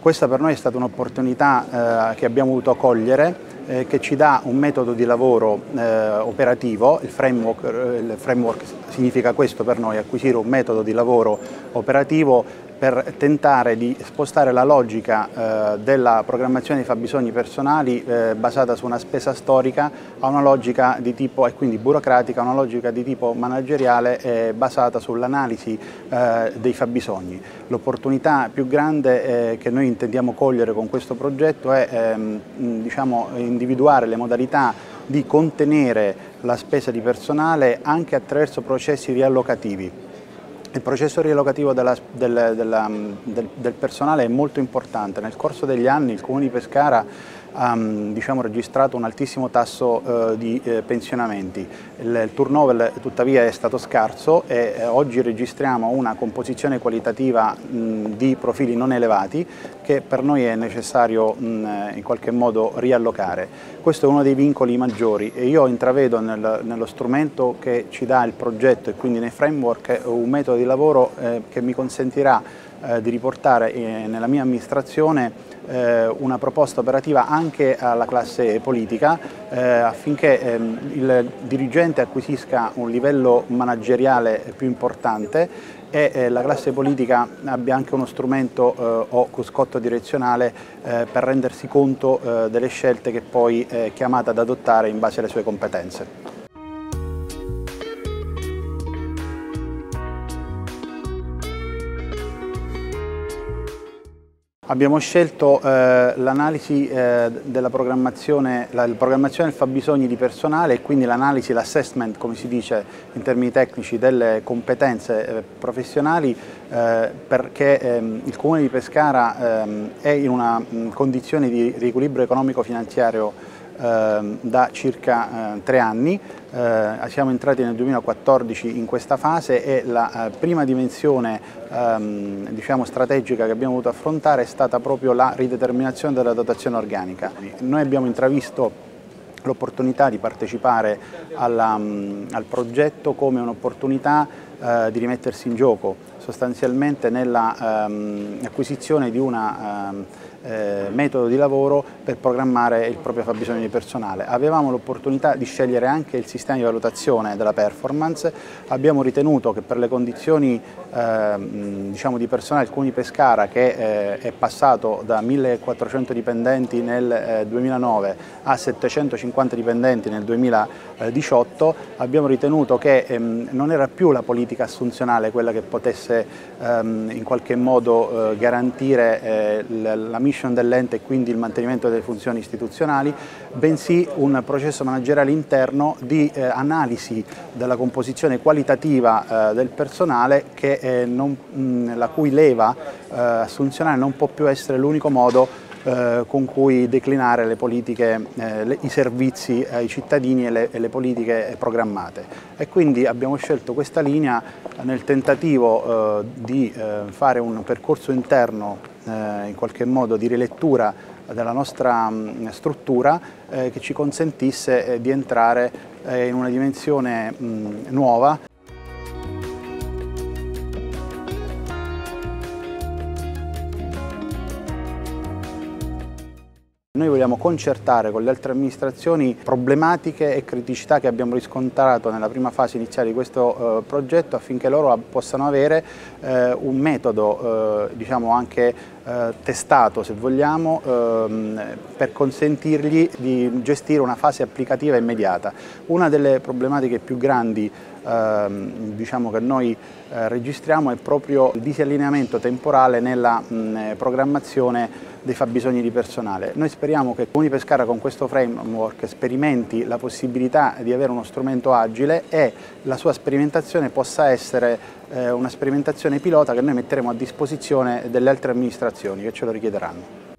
Questa per noi è stata un'opportunità che abbiamo voluto cogliere, che ci dà un metodo di lavoro operativo. Il framework significa questo per noi, acquisire un metodo di lavoro operativo per tentare di spostare la logica della programmazione dei fabbisogni personali basata su una spesa storica a una logica di tipo, e quindi burocratica, a una logica di tipo manageriale basata sull'analisi dei fabbisogni. L'opportunità più grande che noi intendiamo cogliere con questo progetto è diciamo, individuare le modalità di contenere la spesa di personale anche attraverso processi riallocativi. Il processo riallocativo del personale è molto importante. Nel corso degli anni il Comune di Pescara ha registrato un altissimo tasso di pensionamenti. Il turnover tuttavia è stato scarso e oggi registriamo una composizione qualitativa di profili non elevati che per noi è necessario in qualche modo riallocare. Questo è uno dei vincoli maggiori e io intravedo nello strumento che ci dà il progetto e quindi nei framework un metodo di lavoro che mi consentirà di riportare nella mia amministrazione una proposta operativa anche alla classe politica affinché il dirigente acquisisca un livello manageriale più importante e la classe politica abbia anche uno strumento o cruscotto direzionale per rendersi conto delle scelte che poi è chiamata ad adottare in base alle sue competenze. Abbiamo scelto l'analisi della programmazione del fabbisogni di personale e quindi l'analisi, l'assessment, come si dice in termini tecnici, delle competenze professionali perché il Comune di Pescara è in una condizione di riequilibrio economico-finanziario da circa 3 anni. Siamo entrati nel 2014 in questa fase e la prima dimensione diciamo strategica che abbiamo dovuto affrontare è stata proprio la rideterminazione della dotazione organica. Noi abbiamo intravisto l'opportunità di partecipare al progetto come un'opportunità di rimettersi in gioco sostanzialmente nell'acquisizione di un metodo di lavoro per programmare il proprio fabbisogno di personale. Avevamo l'opportunità di scegliere anche il sistema di valutazione della performance, abbiamo ritenuto che per le condizioni diciamo di personale del Comune di Pescara che è passato da 1400 dipendenti nel 2009 a 750 dipendenti nel 2018, abbiamo ritenuto che non era più la politica assunzionale quella che potesse in qualche modo garantire la mission dell'ente e quindi il mantenimento delle funzioni istituzionali, bensì un processo manageriale interno di analisi della composizione qualitativa del personale la cui leva assunzionale non può più essere l'unico modo con cui declinare le politiche, i servizi ai cittadini e le politiche programmate. E quindi abbiamo scelto questa linea nel tentativo di fare un percorso interno in qualche modo di rilettura della nostra struttura che ci consentisse di entrare in una dimensione nuova. Noi vogliamo concertare con le altre amministrazioni problematiche e criticità che abbiamo riscontrato nella prima fase iniziale di questo progetto affinché loro possano avere un metodo diciamo anche testato, se vogliamo, per consentirgli di gestire una fase applicativa immediata. Una delle problematiche più grandi diciamo che noi registriamo è proprio il disallineamento temporale nella programmazione dei fabbisogni di personale. Noi speriamo che il Comune di Pescara con questo framework sperimenti la possibilità di avere uno strumento agile e la sua sperimentazione possa essere una sperimentazione pilota che noi metteremo a disposizione delle altre amministrazioni che ce lo richiederanno.